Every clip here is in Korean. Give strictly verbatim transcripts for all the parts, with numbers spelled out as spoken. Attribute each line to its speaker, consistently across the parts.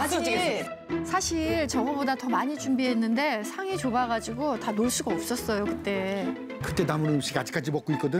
Speaker 1: 아직 사실 저거보다 더 많이 준비했는데 상이 좁아가지고 다 놀 수가 없었어요 그때.
Speaker 2: 그때 남은 음식 아직까지 먹고 있거든.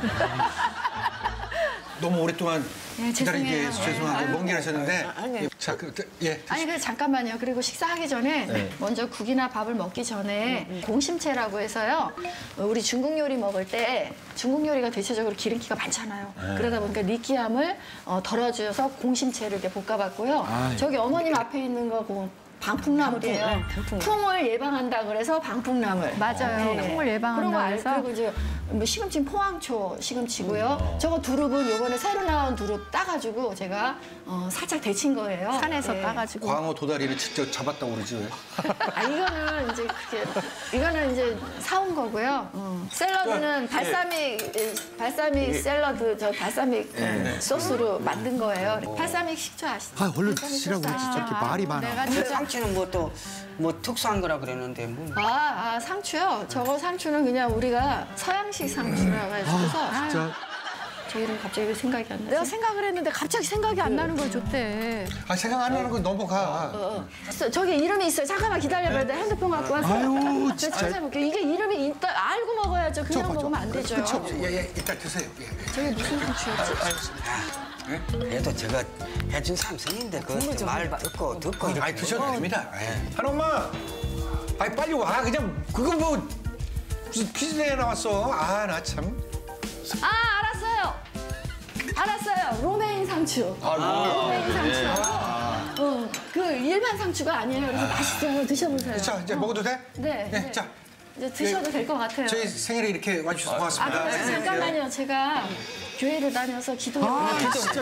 Speaker 3: 너무 오랫동안
Speaker 1: 예,
Speaker 3: 기다리게
Speaker 1: 죄송해요.
Speaker 3: 해서 죄송하고
Speaker 1: 예.
Speaker 3: 먼 길 하셨는데
Speaker 4: 아니.
Speaker 3: 자, 그, 그, 예.
Speaker 1: 아니 근데 잠깐만요. 그리고 식사하기 전에
Speaker 3: 네.
Speaker 1: 먼저 국이나 밥을 먹기 전에 공심채라고 해서요. 우리 중국 요리 먹을 때 중국 요리가 대체적으로 기름기가 많잖아요. 그러다 보니까 느끼함을 어, 덜어주셔서 공심채를 이렇게 볶아봤고요.
Speaker 3: 아, 예.
Speaker 1: 저기 어머님 앞에 있는 거 그 방풍나물이에요.
Speaker 4: 방풍, 네, 방풍.
Speaker 1: 풍을 예방한다 그래서 방풍나물.
Speaker 5: 맞아요.
Speaker 1: 네.
Speaker 5: 풍을 예방한다고
Speaker 1: 그런 거 알-
Speaker 5: 해서.
Speaker 1: 그리고 이제 뭐 시금치 포항초 시금치고요. 저거 두릅은 요번에 새로 나온 두릅 따가지고 제가 어, 살짝 데친 거예요.
Speaker 5: 산에서
Speaker 1: 네.
Speaker 5: 따가지고.
Speaker 3: 광어 도다리를 직접 잡았다고 그러지 왜?
Speaker 1: 아 이거는 이제 그게 이거는 이제 사온 거고요. 어. 샐러드는
Speaker 3: 네.
Speaker 1: 발사믹 발사믹 샐러드 저 발사믹 음, 소스로 만든 거예요. 발사믹 식초 아시죠?
Speaker 2: 아 얼른
Speaker 1: 발사믹
Speaker 2: 드시라고
Speaker 1: 소스.
Speaker 2: 진짜 이렇게 말이 많아.
Speaker 1: 내가
Speaker 4: 근데
Speaker 1: 진짜
Speaker 4: 상추는 뭐 또 뭐 특수한 거라 그랬는데 뭐.
Speaker 1: 아, 아 상추요. 저거 상추는 그냥 우리가 서양식 상추라고 해서
Speaker 2: 아 진짜.
Speaker 1: 저 이름 갑자기 생각이 안 나지?
Speaker 5: 내가 생각을 했는데 갑자기 생각이 안 나는 걸 줬대.
Speaker 3: 아, 생각 안 나는 건 넘어가.
Speaker 1: 어, 어. 저기 이름이 있어요. 잠깐만 기다려봐요. 내 핸드폰 갖고 왔어요.
Speaker 2: 아유,
Speaker 1: 제가
Speaker 2: 진짜.
Speaker 1: 찾아볼게요. 이게 이름이 있다 알고 먹어야죠. 그냥
Speaker 2: 저, 저,
Speaker 1: 먹으면 안 되죠.
Speaker 3: 그쵸? 예, 예, 이따 드세요. 예, 예.
Speaker 1: 저게 무슨 상추였지?
Speaker 4: 그래도 제가 해준 삼성인데 그것도 말 듣고 듣고 이렇게.
Speaker 3: 아이, 드셔도 됩니다. 예. 한엄마! 아이, 빨리 와. 그냥 그거 뭐 무슨 퀴즈에 나왔어. 아, 나 참.
Speaker 1: 아 알았어요. 알았어요. 로메인 상추.
Speaker 3: 아,
Speaker 1: 로메인 상추. 어, 그 일반 상추가 아니에요. 그래서 맛있어요. 드셔보세요.
Speaker 3: 자, 이제 먹어도 돼?
Speaker 1: 네.
Speaker 3: 예,
Speaker 1: 네.
Speaker 3: 자.
Speaker 1: 이제 드셔도 될 것 같아요.
Speaker 3: 저희 생일에 이렇게 와주셔서
Speaker 1: 아,
Speaker 3: 고맙습니다.
Speaker 1: 근데 잠깐만요. 제가 교회를 다녀서 기도를
Speaker 2: 아
Speaker 1: 해요.
Speaker 2: 진짜.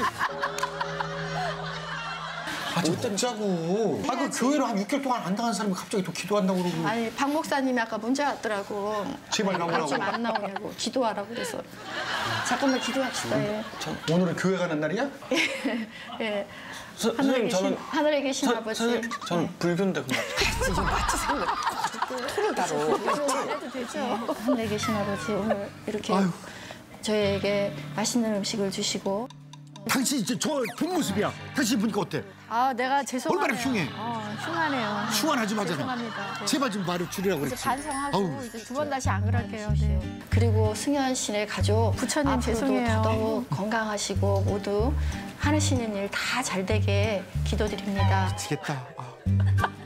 Speaker 3: 아, 진짜고. 아, 그 교회를 한 육 개월 동안 안 당한 사람이 갑자기 또 기도한다고 그러고.
Speaker 1: 아니 박 목사님이 아까 문자 왔더라고.
Speaker 3: 제발 나오라고.
Speaker 1: 좀 안 나오냐고 기도하라고 그래서 잠깐만 기도합시다. 예.
Speaker 3: 오늘은 교회 가는 날이야?
Speaker 1: 예.
Speaker 6: 서-
Speaker 1: 하늘에
Speaker 6: 선생님
Speaker 1: 계신
Speaker 6: 저는
Speaker 1: 하늘에 계신
Speaker 6: 서-
Speaker 1: 아버지.
Speaker 6: 선생님 저는 불교인데 그만.
Speaker 1: 해도 되죠. 하늘에 계신 아버지 오늘 이렇게
Speaker 2: 아유.
Speaker 1: 저희에게 맛있는 음식을 주시고.
Speaker 2: 당신 저, 저 본 모습이야. 당신 보니까 어때?
Speaker 5: 아 내가 죄송하네요.
Speaker 2: 얼마나 흉해.
Speaker 5: 어, 흉하네요.
Speaker 2: 흉한하지 마잖아.
Speaker 5: 죄송합니다. 네.
Speaker 2: 제발 좀 말을 줄이라고
Speaker 5: 이제
Speaker 2: 그랬지.
Speaker 5: 반성하고
Speaker 2: 아우.
Speaker 5: 이제 두 번 다시 안 그럴게요. 네.
Speaker 1: 그리고 승현 씨네 가족
Speaker 5: 부처님
Speaker 1: 앞으로도
Speaker 5: 죄송해요.
Speaker 1: 더더욱 건강하시고 모두 하시는 일 다 잘 되게 기도드립니다.
Speaker 2: 미치겠다. 아.